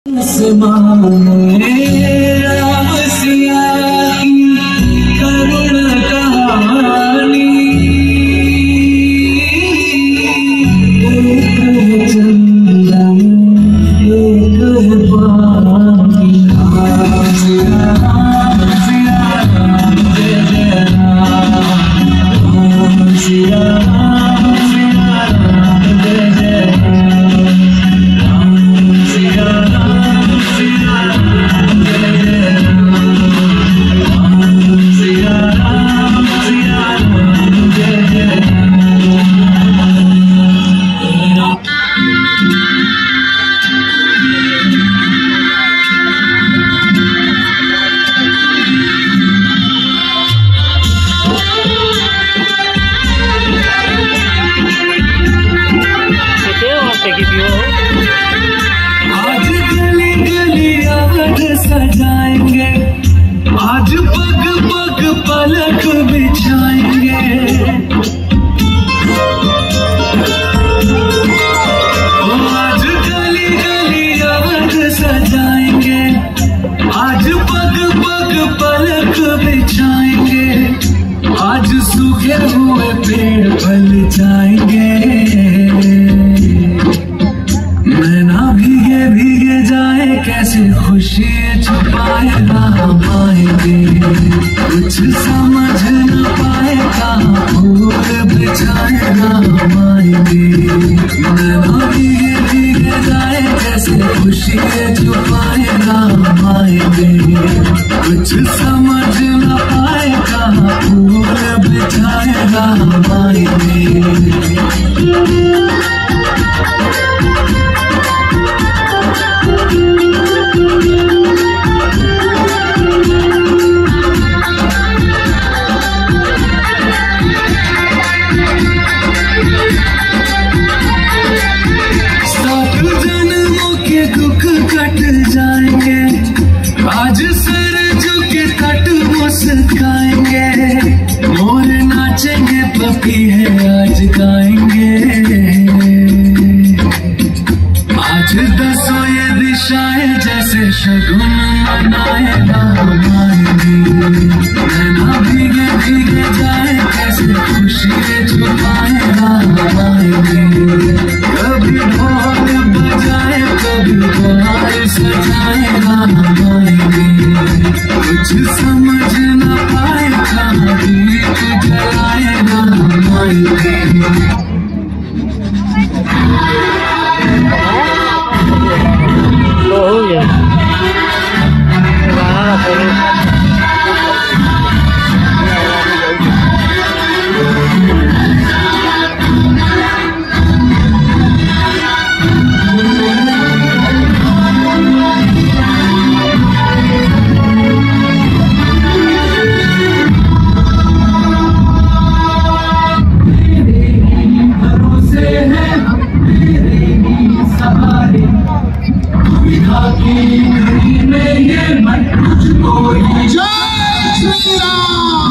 राम सिया की करुण कहानी, एक चंदन एक पानी। राम सिया राम जय जय राम। राम सिया राम जय जय राम। सिया राम सिया राम जय जय राम। सिया राम जय जय आज गली गली अवध सजाएंगे, आज पग पग पलक बिछाएंगे। आज गली गली अवध सजाएंगे, आज पग पग पलक बिछाएंगे। आज सूखे हुए पेड़ फल जाएंगे, नैना भीगे भीगे जाए कैसे खुशी छुपाए राम आएंगे। कुछ समझ न पाए कहाँ फूल बिछाए राम आएंगे। नैना भीगे भीगे जाए कैसे खुशी छुपाए राम आएंगे। कुछ समझ न पाए कहाँ फूल बिछाए राम आएंगे। दुख कट जाएंगे, आज सर झुके तट मुस्काएंगे। मोर नाचेंगे पपी है आज गाएंगे। आज दसों ये दिशाएं जैसे शगुन मनाए राम आएंगे। नैना भीगे भीगे जाए कैसे खुशी छुपाए राम आएंगे। कभी ढोल बजाए कभी द्वार सजाए राम आएंगे। कुछ समझ न पाए कहाँ दीप जलाए राम आएंगे। हो गया जय श्री राम।